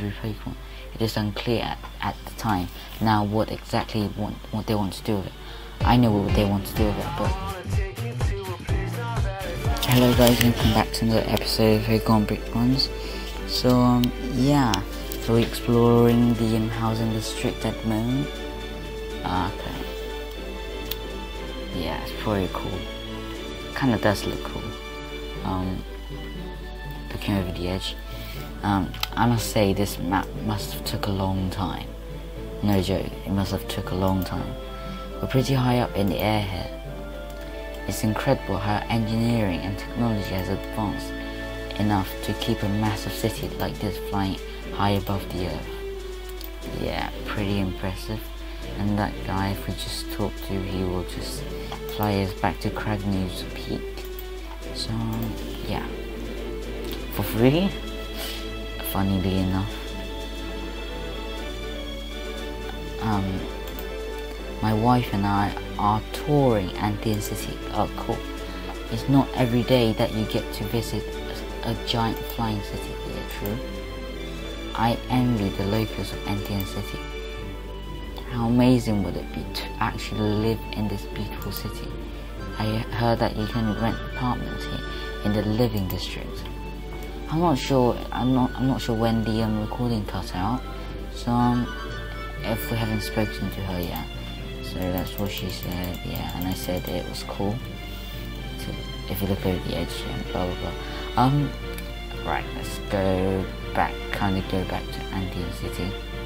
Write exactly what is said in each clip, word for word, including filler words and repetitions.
legendary Pokemon. It is unclear at, at the time now what exactly want, what they want to do with it. I know what they want to do with it, but... Hello guys, and welcome back to another episode of Pokemon Brick Ones. So, um, yeah. So we're exploring the um, housing district at the moment. Uh, okay. Yeah, it's pretty cool. Kinda does look cool. Um, looking over the edge. Um, I must say this map must have took a long time. No joke, it must have took a long time. We're pretty high up in the air here. It's incredible how engineering and technology has advanced enough to keep a massive city like this flying high above the earth. Yeah, pretty impressive. And that guy, if we just talk to, he will just fly us back to Cragnew's Peak. So, yeah. For free? Funnily enough. Um, my wife and I are touring Antian City. Oh, cool. It's not every day that you get to visit a, a giant flying city. Yeah, true. I envy the locals of Antian City. How amazing would it be to actually live in this beautiful city? I heard that you can rent apartments here in the living district. I'm not sure. I'm not. I'm not sure when the um, recording cut out. So um, if we haven't spoken to her yet, so that's what she said. Yeah, and I said it was cool. So if you look over the edge and blah blah blah. Um, right. Let's go back. Kind of go back to Antian City.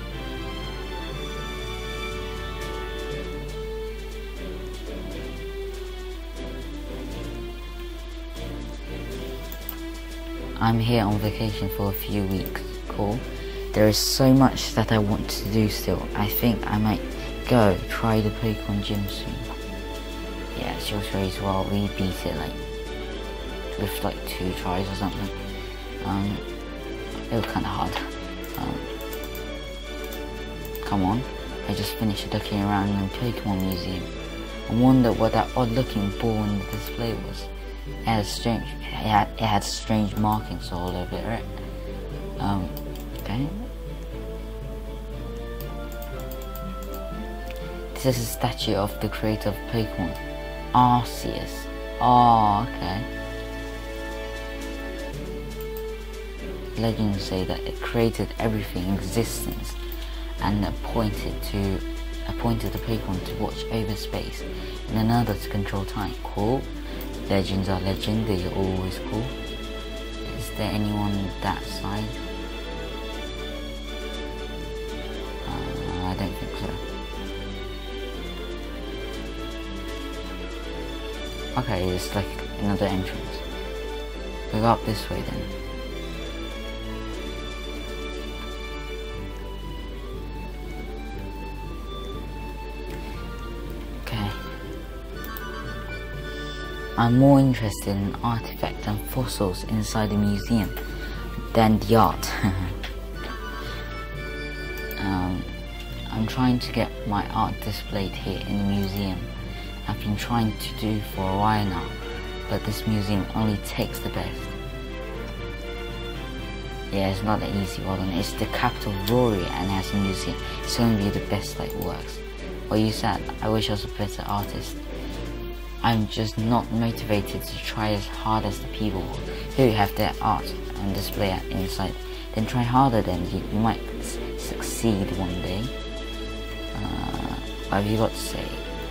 I'm here on vacation for a few weeks. Cool. There is so much that I want to do still. I think I might go try the Pokemon gym soon. Yeah, it's your choice. Well, we beat it like with like two tries or something. Um, it was kind of hard. Um, come on. I just finished looking around in the Pokemon museum. I wonder what that odd-looking ball in the display was. It had strange. It had, it had strange markings all over it, right? Um, okay. This is a statue of the creator of Pokemon, Arceus. Oh, okay. Legends say that it created everything in existence and appointed to appointed the Pokemon to watch over space and another to control time. Cool. Legends are legend, they are always cool. Is there anyone that side? Uh, I don't think so. Okay, it's like another entrance. We go up this way then. I'm more interested in artifacts and fossils inside the museum than the art. um, I'm trying to get my art displayed here in the museum. I've been trying to do for a while now, but this museum only takes the best. Yeah, it's not that easy, well done. It's the capital of Rory and has a museum. It's going to be the best that works. Well, you said, I wish I was a better artist. I'm just not motivated to try as hard as the people who have their art on display inside. Then try harder, then you, you might succeed one day. Uh, what have you got to say?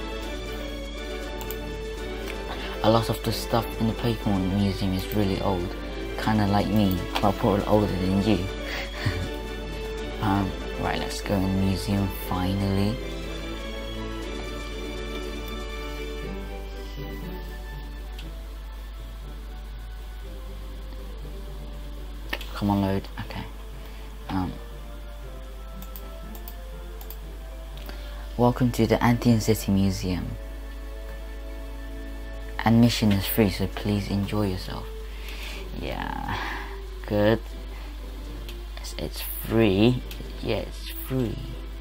A lot of the stuff in the Pokemon museum is really old. Kinda like me, but probably older than you. um, right, let's go in the museum finally. Come on, load. Okay. Um, welcome to the Antian City Museum. Admission is free, so please enjoy yourself. Yeah, good. It's, it's free. Yeah, it's free.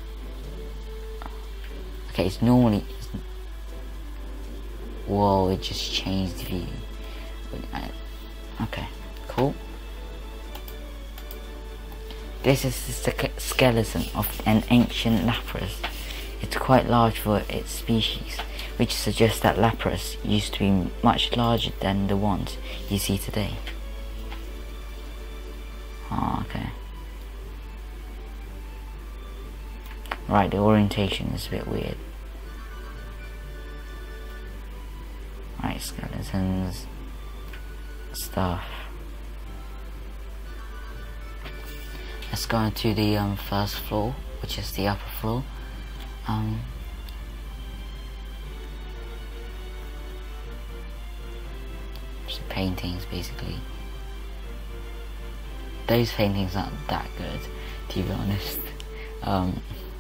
Okay, it's normally. It's, whoa! It just changed view. Okay, cool. This is the ske- skeleton of an ancient Lapras. It's quite large for its species, which suggests that Lapras used to be much larger than the ones you see today. Oh, okay. Right, the orientation is a bit weird. Right, skeletons, stuff. Let's go into the um, first floor, which is the upper floor. Um, some paintings, basically. Those paintings aren't that good, to be honest. Um,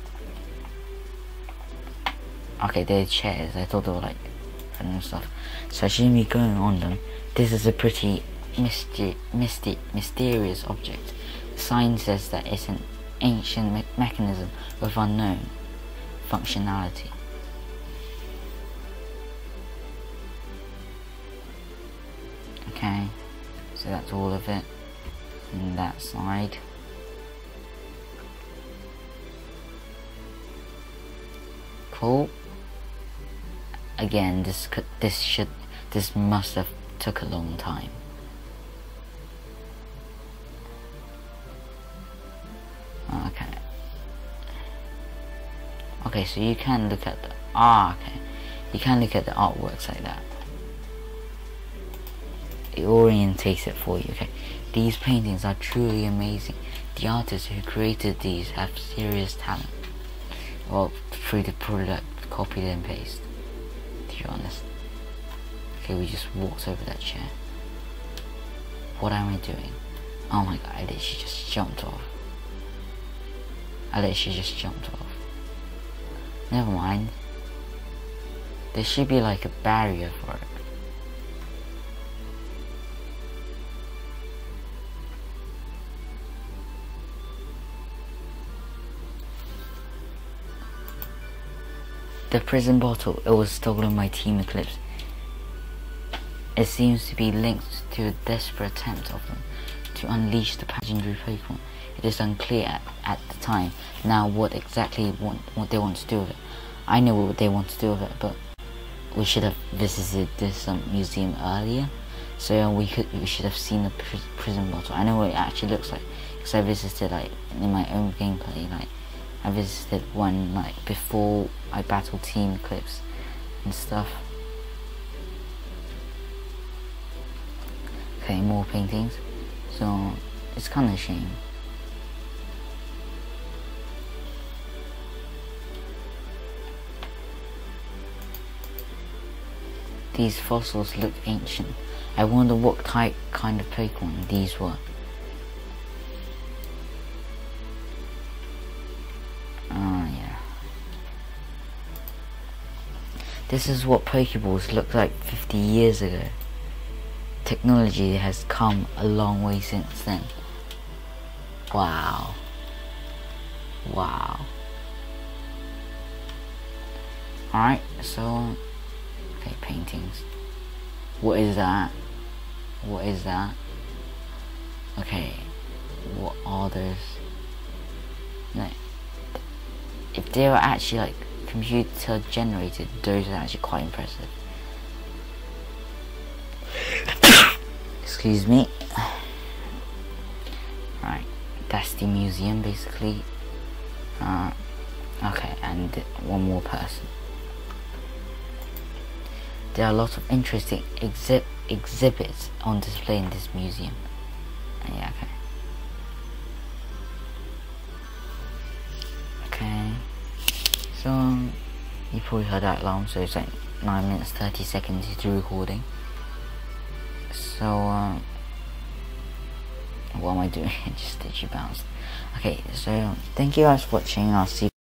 okay, they're chairs. I thought they were like random stuff. So I shouldn't be going on them. This is a pretty mysti mysti mysterious object. The sign says that it's an ancient me mechanism with unknown functionality. Okay, so that's all of it on that side. Cool. Again, this could, this should, this must have took a long time. Okay. Okay, so you can look at the ah. Okay, you can look at the artworks like that. It orientates it for you. Okay, these paintings are truly amazing. The artists who created these have serious talent. Well, through the product, copy and paste. To be honest. Okay, we just walked over that chair. What am I doing? Oh my god! I literally just jumped off. I literally just jumped off. Never mind. There should be like a barrier for it. The prison bottle, it was stolen by Team Eclipse. It seems to be linked to a desperate attempt of them to unleash the pageantry Pokemon. It is unclear at, at the time now what exactly want, what they want to do with it. I know what they want to do with it, but we should have visited this um, museum earlier, so we could we should have seen the pr prison bottle. I know what it actually looks like because I visited like in my own gameplay. Like I visited one like before I battled Team Eclipse and stuff. Okay, more paintings. So it's kind of a shame. These fossils look ancient. I wonder what type kind of Pokemon these were. Oh yeah. This is what Pokeballs looked like fifty years ago. Technology has come a long way since then. Wow. Wow. Alright, so okay, paintings. What is that? What is that? Okay, what are those? No. If they were actually like computer generated, those are actually quite impressive. Excuse me. Right, that's the museum basically. Uh, okay, and one more person. There are a lot of interesting exhi exhibits on display in this museum. Uh, yeah, okay. Okay. So, um, you probably heard that long, so it's like nine minutes thirty seconds into recording. So, um, what am I doing? Just did you bounce? Okay, so thank you guys for watching. I'll see you